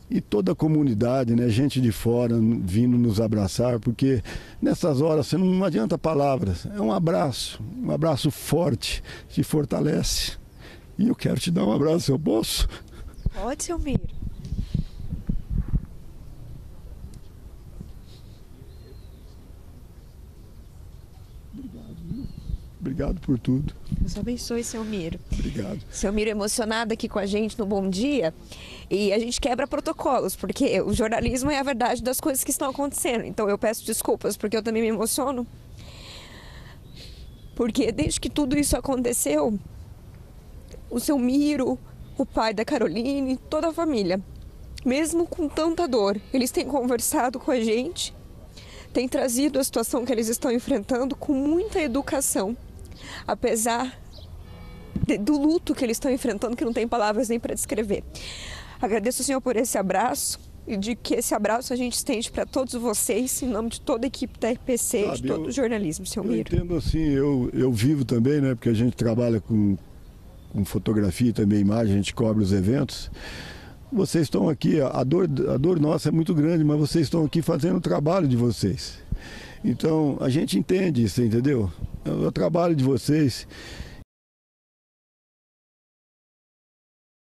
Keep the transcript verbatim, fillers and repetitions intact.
e toda a comunidade, né, gente de fora vindo nos abraçar, porque nessas horas você não adianta palavras, é um abraço, um abraço forte, te fortalece. E eu quero te dar um abraço, eu posso? Pode, seu Miro. Obrigado por tudo. Deus abençoe, seu Miro. Obrigado. Seu Miro emocionado aqui com a gente no Bom Dia. E a gente quebra protocolos, porque o jornalismo é a verdade das coisas que estão acontecendo. Então eu peço desculpas, porque eu também me emociono. Porque desde que tudo isso aconteceu, o seu Miro, o pai da Caroline, toda a família, mesmo com tanta dor, eles têm conversado com a gente, têm trazido a situação que eles estão enfrentando com muita educação. Apesar de, do luto que eles estão enfrentando, que não tem palavras nem para descrever. Agradeço ao Senhor por esse abraço e de que esse abraço a gente estende para todos vocês, em nome de toda a equipe da R P C e de todo eu, o jornalismo, seu eu Miro. Eu entendo assim, eu, eu vivo também, né, porque a gente trabalha com, com fotografia e também imagem, a gente cobre os eventos. Vocês estão aqui, a dor, a dor nossa é muito grande, mas vocês estão aqui fazendo o trabalho de vocês. Então, a gente entende isso, entendeu? É o trabalho de vocês.